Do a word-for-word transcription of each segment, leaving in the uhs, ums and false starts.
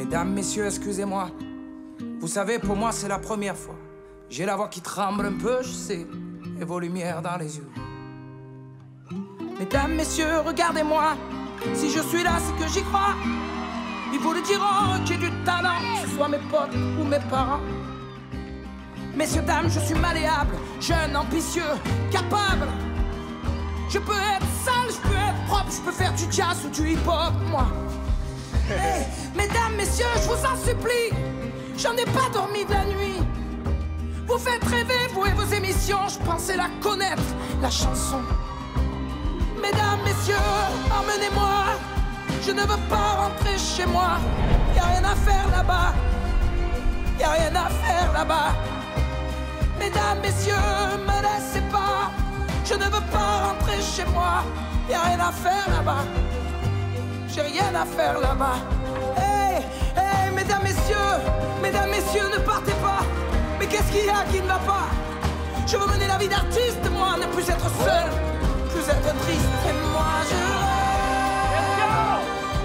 Mesdames, messieurs, excusez-moi. Vous savez, pour moi, c'est la première fois. J'ai la voix qui tremble un peu, je sais, et vos lumières dans les yeux. Mesdames, messieurs, regardez-moi. Si je suis là, c'est que j'y crois. Ils vous le diront que j'ai du talent, que ce soit mes potes ou mes parents. Messieurs, dames, je suis malléable, jeune, ambitieux, capable. Je peux être sale, je peux être propre, je peux faire du jazz ou du hip-hop, moi. Hey, mesdames, messieurs, je vous en supplie, j'en ai pas dormi de la nuit. Vous faites rêver, vous et vos émissions, je pensais la connaître, la chanson. Mesdames, messieurs, emmenez-moi, je ne veux pas rentrer chez moi. Y'a rien à faire là-bas, y'a rien à faire là-bas. Mesdames, messieurs, me laissez pas, je ne veux pas rentrer chez moi. Y'a rien à faire là-bas, j'ai rien à faire là-bas. Hey, hey, mesdames, messieurs, mesdames, messieurs, ne partez pas. Mais qu'est-ce qu'il y a qui ne va pas? Je veux mener la vie d'artiste, moi, ne plus être seul, plus être triste. Et moi, je rêve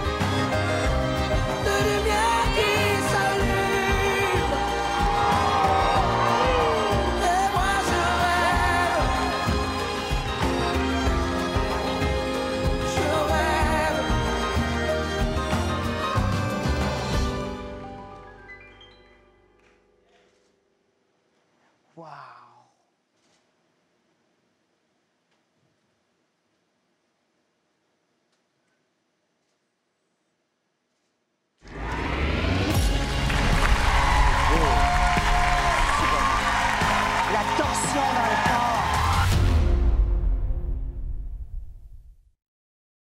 de lumière qui s'allume. Et moi, je rêve, je rêve. Wow. La torsion dans le